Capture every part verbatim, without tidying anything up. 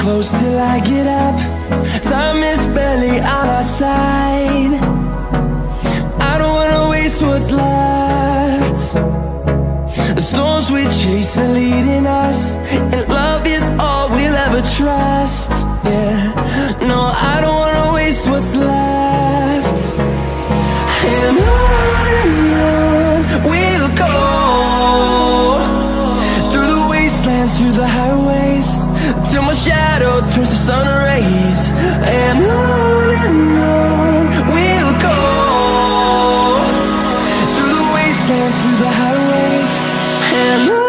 close till I get up. Time is barely on our side. I don't wanna waste what's left. The storms we chase are leading us, and love is all we'll ever trust. Yeah, no, I don't wanna waste what's left. And on and on we'll go, through the wastelands, through the highways, till my shadow turns to sun rays. And on and on we'll go, through the wastelands, through the highways, and on.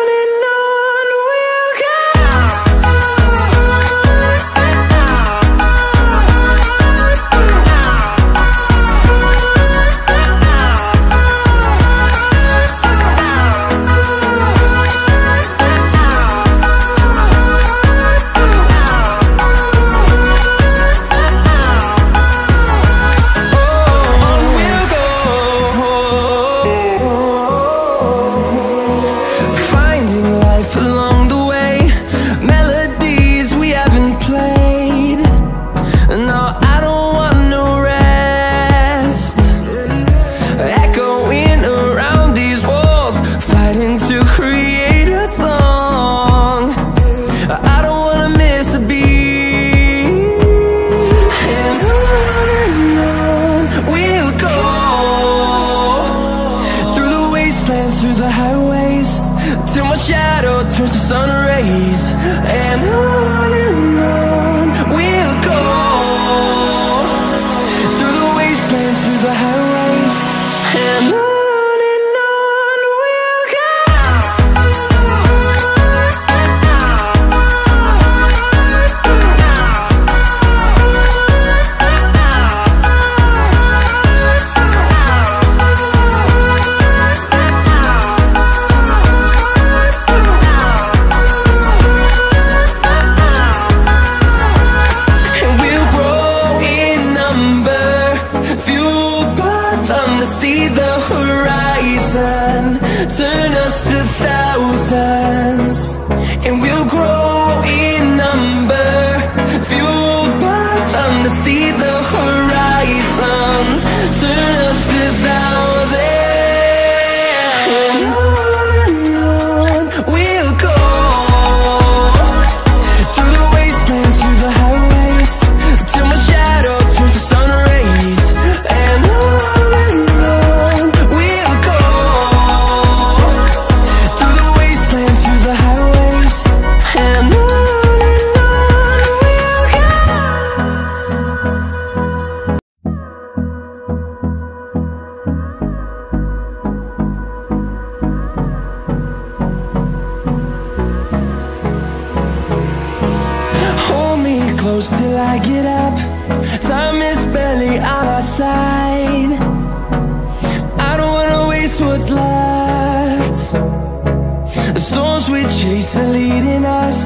Through the highways, till my shadow turns to sun rays. And on and on we'll go, through the wastelands, through the highways, and on. See the horizon, turn us to thousands, and we'll grow in number, fueled by them to see the horizon, turn us to thousands. And on and on we'll go, through the wastelands, through the highways, till my shadow turns to sun rays. And on close till I get up. Time is barely on our side. I don't wanna waste what's left. The storms we chase are leading us,